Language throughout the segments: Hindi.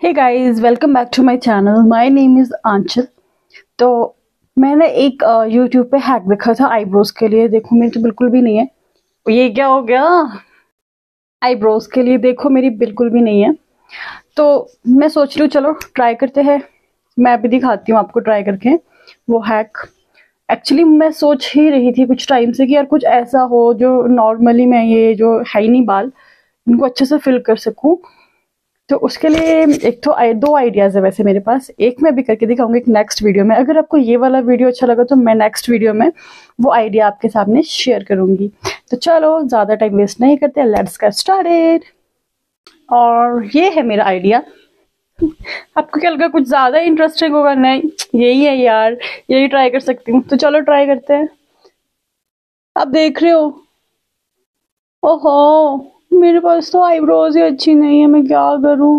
Hey guys, welcome back to my channel. My name is Aanchal. तो मैंने एक यूट्यूब पे हैक देखा था आईब्रोज के लिए। देखो मेरी तो बिल्कुल भी नहीं है। ये क्या हो गया? आईब्रोज के लिए देखो मेरी बिल्कुल भी नहीं है। तो मैं सोच रही हूँ चलो ट्राई करते हैं। मैं भी दिखाती हूँ आपको ट्राई करके वो हैक। एक्चुअली मैं सोच ही रही थी कुछ टाइम से कि यार कुछ ऐसा हो जो नॉर्मली मैं ये जो है ही नहीं बाल, इनको अच्छे से फिल कर सकूं। तो उसके लिए एक तो दो आइडियाज़ है वैसे मेरे पास। एक मैं भी करके दिखाऊंगी एक नेक्स्ट वीडियो में। अगर आपको ये वाला वीडियो अच्छा लगा तो मैं नेक्स्ट वीडियो में वो आइडिया आपके सामने शेयर करूंगी। तो चलो ज़्यादा टाइम वेस्ट नहीं करते, लेट्स गेट स्टार्टेड। और ये है मेरा आइडिया। आपको क्या लगा कुछ ज़्यादा इंटरेस्टिंग होगा? नहीं, यही है यार, यही ट्राई कर सकती हूँ। तो चलो ट्राई करते हैं। आप देख रहे हो, ओहो मेरे पास तो आईब्रोज ही अच्छी नहीं है, मैं क्या करूँ।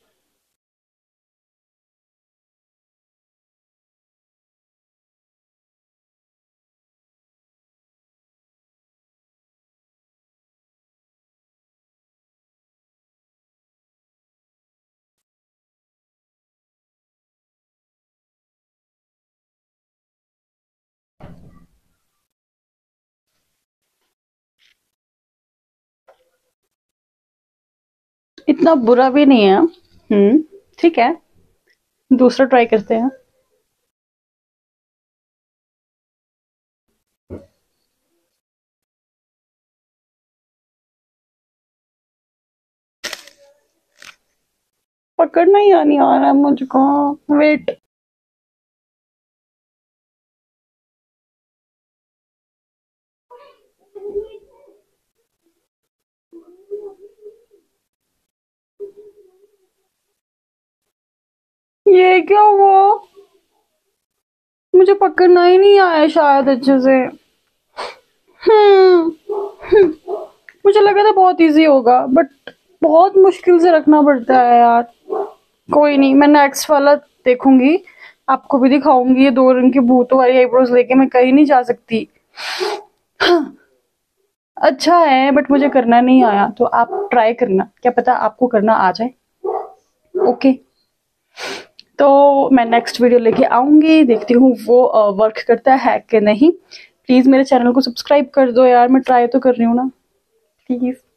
इतना बुरा भी नहीं है। ठीक है, दूसरा ट्राई करते हैं। पकड़ना ही नहीं आ रहा है मुझको। वेट, ये क्या हुआ? मुझे पकड़ना ही नहीं आया शायद अच्छे से। मुझे लगा था बहुत इजी होगा, बट बहुत मुश्किल से रखना पड़ता है यार। कोई नहीं, मैं नेक्स्ट वाला देखूंगी, आपको भी दिखाऊंगी। ये दो रंग की भूतों वाली आईब्रोज लेके मैं कहीं नहीं जा सकती। अच्छा है बट मुझे करना नहीं आया, तो आप ट्राई करना, क्या पता आपको करना आ जाए। ओके, तो मैं नेक्स्ट वीडियो लेके आऊंगी, देखती हूँ वो वर्क करता है कि नहीं। प्लीज मेरे चैनल को सब्सक्राइब कर दो यार, मैं ट्राई तो कर रही हूँ ना, प्लीज।